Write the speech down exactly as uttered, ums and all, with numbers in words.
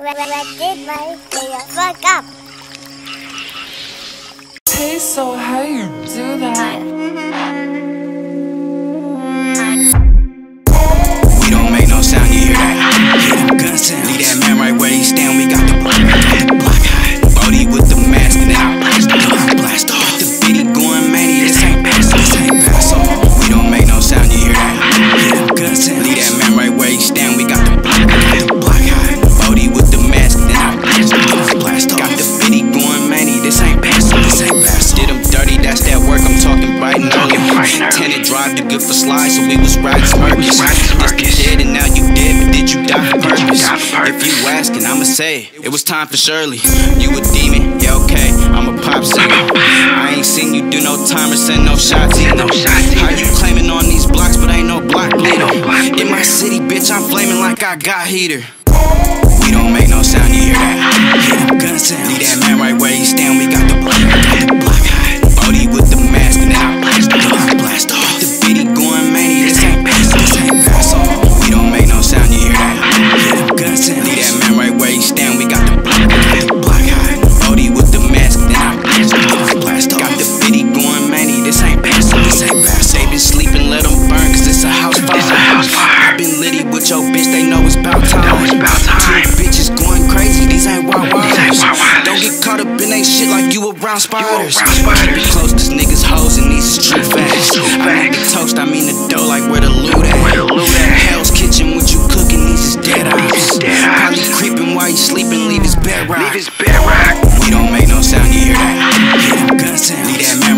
did my Fvckup. Hey, so how you do that? We don't make no sound, you hear that? Hear them gun sounds. Leave that man right where he stand, we got the block, got the block high. Brody with the mask and then I blast off, blast off. Got the bitty going many, this ain't pass, this ain't pass off. We don't make no sound, you hear that? Hear them gun sounds. Leave that man right where he stand, we got the block, got the block high. Brody with the mask and then I blast off, blast off. Got the bitty going many, this ain't pass off, this ain't pass off. Did them dirty, that's that work, I'm talking bright and early. Tenant drive, the good for slides, so we was riding smirkies. This dead and now you dead, but did you die for purpose? If you asking, I'ma say it was time for Shirley. You a demon, yeah okay, I'm a pop singer. I ain't seen you do no time or send no shots either. How you claiming on these blocks, but ain't no block leader? In my city, bitch, I'm flaming like I got heater. We don't make no sound, you hear that? Hear them gun sounds. Leave that man right where he stand, we got the block, got the block high. Brody with the mask and then I blast off, blast off. Got the bitty going many, this ain't pass off, this ain't pass off. We don't make no sound, you hear that? Hear them gun sounds. Leave that man right where he stand, we got the block, got the block high. Brody with the mask and then I blast off, blast off. Got the bitty going many, this ain't pass off, this ain't pass off. They been sleeping, let them burn, cause it's a house fire. I been litty with your bitch, they know it's about time. Two bitches going crazy, these ain't wild wires. Don't get caught up in they shit like you around spiders. Keep it close, cause niggas hoes and these is true facts. I need the toast, I mean the dough, like where the loot at. Hell's Kitchen, what you cooking, these is dead eyes. Probably creeping while you sleeping, leave his bed rock. We don't make no sound, you hear that? Hear them gun sounds. Leave that man